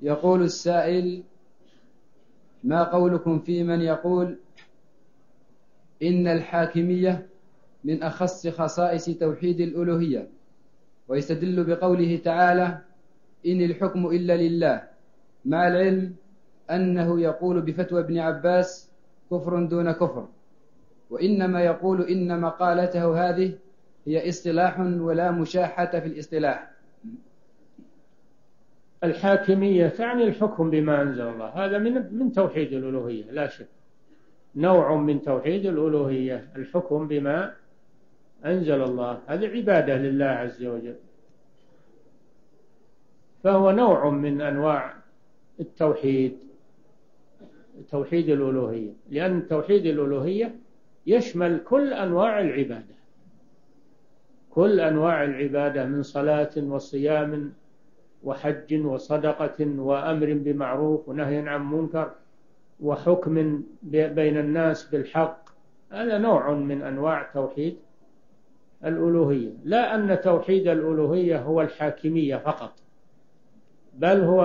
يقول السائل: ما قولكم في من يقول إن الحاكمية من أخص خصائص توحيد الألوهية، ويستدل بقوله تعالى: إن الحكم إلا لله، مع العلم أنه يقول بفتوى ابن عباس كفر دون كفر، وإنما يقول إن مقالته هذه هي اصطلاح ولا مشاحة في الاصطلاح؟ الحاكمية تعني الحكم بما أنزل الله، هذا من توحيد الألوهية لا شك، نوع من توحيد الألوهية، الحكم بما أنزل الله، هذه عبادة لله عز وجل، فهو نوع من أنواع التوحيد، توحيد الألوهية، لأن توحيد الألوهية يشمل كل أنواع العبادة، كل أنواع العبادة من صلاة وصيام وحج وصدقة وأمر بمعروف ونهي عن منكر وحكم بين الناس بالحق، هذا نوع من أنواع توحيد الألوهية، لا أن توحيد الألوهية هو الحاكمية فقط، بل هو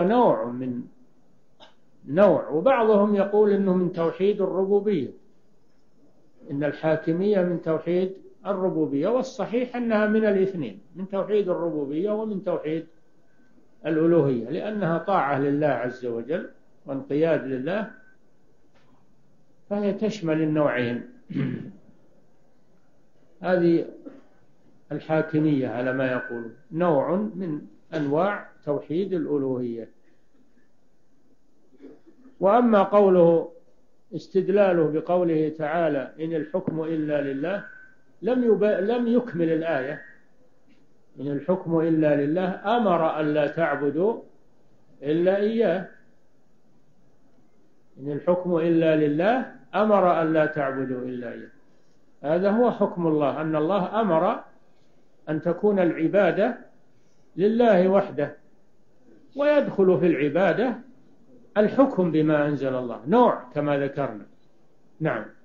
نوع، وبعضهم يقول إنه من توحيد الربوبية، إن الحاكمية من توحيد الربوبية، والصحيح أنها من الاثنين، من توحيد الربوبية ومن توحيد الألوهية، لأنها طاعة لله عز وجل وانقياد لله، فهي تشمل النوعين. هذه الحاكمية على ما يقولون نوع من أنواع توحيد الألوهية. وأما قوله استدلاله بقوله تعالى إن الحكم إلا لله، لم يكمل الآية، إن الحكم إلا لله أمر أن لا تعبدوا إلا إياه، إن الحكم إلا لله أمر أن لا تعبدوا إلا إياه، هذا هو حكم الله، أن الله أمر أن تكون العبادة لله وحده، ويدخل في العبادة الحكم بما أنزل الله، نوع كما ذكرنا. نعم.